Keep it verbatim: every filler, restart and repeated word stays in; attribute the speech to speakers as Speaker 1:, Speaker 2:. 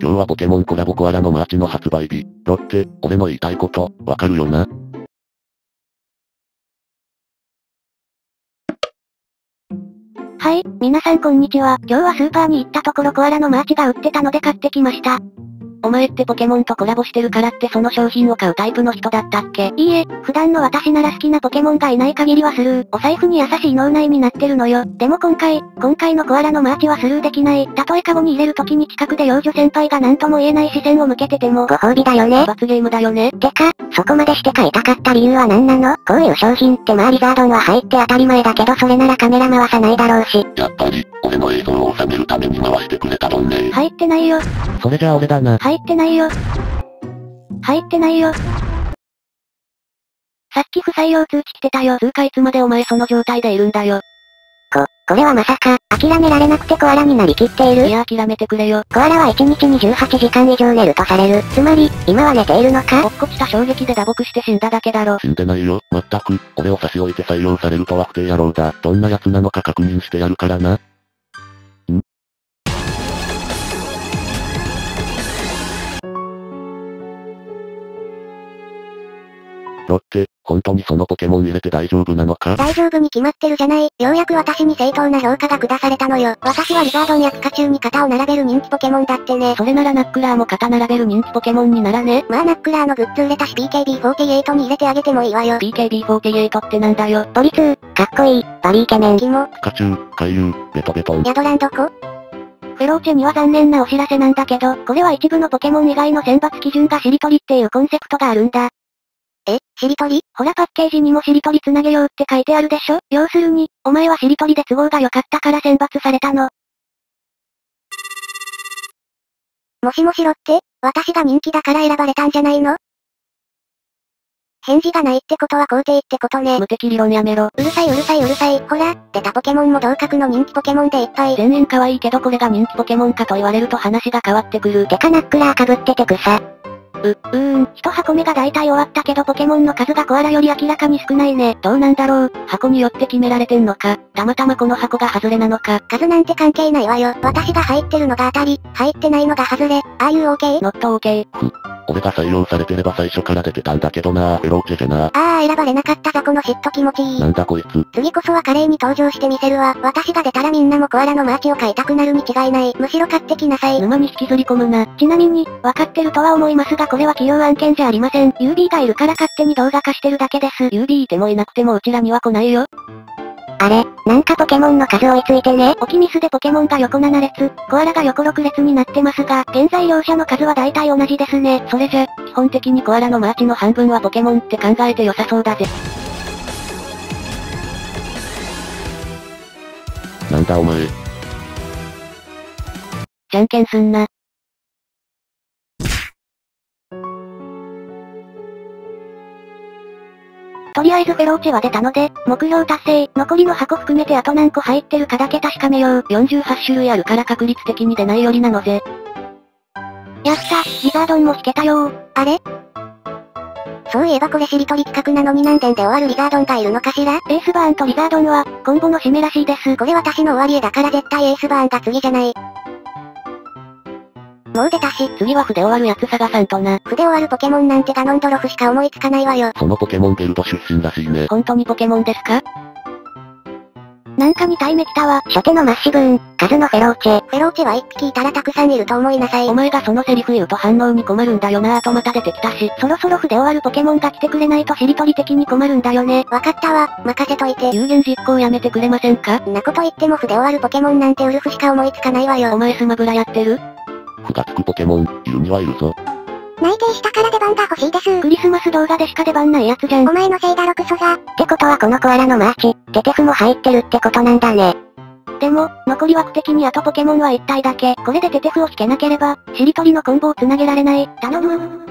Speaker 1: 今日はポケモンコラボコアラのマーチの発売日。ロッテ、俺の言いたいこと、わかるよな？
Speaker 2: はい、皆さんこんにちは。今日はスーパーに行ったところコアラのマーチが売ってたので買ってきました。
Speaker 3: お前ってポケモンとコラボしてるからってその商品を買うタイプの人だったっけ？
Speaker 2: いいえ、普段の私なら好きなポケモンがいない限りはスルー。お財布に優しい脳内になってるのよ。でも今回、今回のコアラのマーチはスルーできない。たとえカゴに入れる時に近くで幼女先輩が何とも言えない視線を向けてても、
Speaker 4: ご褒美だよね。
Speaker 3: 罰ゲームだよね。
Speaker 4: てか、そこまでして買いたかった理由は何なの？こういう商品ってまあリザードンは入って当たり前だけどそれならカメラ回さないだろうし。
Speaker 1: やっぱり、俺の映像を収めるために回してくれたどんね。
Speaker 2: 入ってないよ。
Speaker 3: それじゃあ俺だな。
Speaker 2: 入ってないよ。入ってないよ。さっき不採用通知来てたよ。
Speaker 3: つうかいつまでお前その状態でいるんだよ。
Speaker 4: こ、これはまさか、諦められなくてコアラになりきっている？
Speaker 3: いや諦めてくれよ。
Speaker 4: コアラはいちにちにじゅうはちじかん以上寝るとされる。つまり、今は寝ているのか？
Speaker 3: 落っこちた衝撃で打撲して死んだだけだろ。
Speaker 1: 死んでないよ。まったく、俺を差し置いて採用されるとは不定野郎だ。どんな奴なのか確認してやるからな。ん？ロッテ、本当にそのポケモン入れて大丈夫なのか？
Speaker 4: 大丈夫に決まってるじゃない。ようやく私に正当な評価が下されたのよ。私はリザードンやピカチュウに肩を並べる人気ポケモンだってね。
Speaker 3: それならナックラーも肩並べる人気ポケモンにならね。
Speaker 4: まあナックラーのグッズ売れたし ピーケービーフォーティーエイト に入れてあげてもいいわよ。
Speaker 3: ピーケービーフォーティーエイト ってなんだよ。
Speaker 4: ポリツー、かっこいい、バリイケメン。キモ。
Speaker 1: ピカチュウ、海遊、ベトベトン。
Speaker 4: ヤドランどこ？
Speaker 2: フェローチェには残念なお知らせなんだけど、これは一部のポケモン以外の選抜基準がしりとりっていうコンセプトがあるんだ。
Speaker 4: え、しりとり？
Speaker 2: ほらパッケージにもしりとりつなげようって書いてあるでしょ？要するに、お前はしりとりで都合が良かったから選抜されたの。
Speaker 4: もしもしろって、私が人気だから選ばれたんじゃないの？返事がないってことは肯定ってことね。
Speaker 3: 無敵理論やめろ。
Speaker 4: うるさいうるさいうるさい。ほら、出たポケモンも同格の人気ポケモンでいっぱい。
Speaker 3: 全員可愛いけどこれが人気ポケモンかと言われると話が変わってくる。
Speaker 4: てかナックラー被ってて草。
Speaker 2: う、うーん、一箱目が大体終わったけどポケモンの数がコアラより明らかに少ないね。
Speaker 3: どうなんだろう、箱によって決められてんのか、たまたまこの箱が外れなのか。
Speaker 4: 数なんて関係ないわよ。私が入ってるのが当たり、入ってないのが外れ。ああいう OK？
Speaker 3: ノット OK。
Speaker 1: ふ、俺が採用されてれば最初から出てたんだけどなぁ、フェローチェじゃな。
Speaker 4: ああ、選ばれなかったぞこの嫉妬気持ちいい。
Speaker 1: なんだこいつ。
Speaker 4: 次こそは華麗に登場してみせるわ。私が出たらみんなもコアラのマーチを買いたくなるに違いない。むしろ買ってきなさい。
Speaker 3: 沼に引きずり込むな。
Speaker 2: ちなみに、わかってるとは思いますがこれは企業案件じゃありません。ユービー がいるから勝手に動画化してるだけです。
Speaker 3: ユービー いてもいなくてもうちらには来ないよ。
Speaker 4: あれ、なんかポケモンの数追いついてね。
Speaker 2: オキミスでポケモンが横なな列、コアラが横ろく列になってますが、現在両者の数は大体同じですね。
Speaker 3: それじゃ、基本的にコアラのマーチの半分はポケモンって考えて良さそうだぜ。
Speaker 1: なんだお前。
Speaker 3: じゃんけんすんな。
Speaker 2: とりあえずフェローチェは出たので、目標達成。残りの箱含めてあと何個入ってるかだけ確かめよう。
Speaker 3: よんじゅうはち種類あるから確率的に出ないよりなのぜ。
Speaker 2: やった、リザードンも引けたよー。
Speaker 4: あれ？そういえばこれしりとり企画なのに何点で終わるリザードンがいるのかしら？
Speaker 2: エースバーンとリザードンは、コンボの締めらしいです。
Speaker 4: これ私の終わり絵だから絶対エースバーンが次じゃない。もう出たし。
Speaker 3: 次は筆終わるやつ探さんとな。
Speaker 4: 筆終わるポケモンなんてガノンドロフしか思いつかないわよ。
Speaker 1: そのポケモンゲルド出身らしいね。
Speaker 3: 本当にポケモンですか？
Speaker 2: なんかに体目来たわ。
Speaker 4: 初手のマッシブーン、数のフェローチェ。フェローチェはいっぴきいたらたくさんいると思いなさい。
Speaker 3: お前がそのセリフ言うと反応に困るんだよなぁとまた出てきたし。
Speaker 2: そろそろ筆終わるポケモンが来てくれないとしりとり的に困るんだよね。
Speaker 4: わかったわ、任せといて。
Speaker 3: 有言実行やめてくれませんか？
Speaker 4: んなこと言っても筆終わるポケモンなんてウルフしか思いつかないわよ。
Speaker 3: お前スマブラやってる？
Speaker 1: ふがつくポケモン、いるにはいるぞ。
Speaker 4: 内定したから出番が欲しいです。
Speaker 2: クリスマス動画でしか出番ないやつじゃん。
Speaker 4: お前のせいだろクソが。ってことはこのコアラのマーチ、テテフも入ってるってことなんだね。
Speaker 2: でも、残り枠的にあとポケモンはいったいだけ。これでテテフを引けなければ、しりとりのコンボを繋げられない。頼む。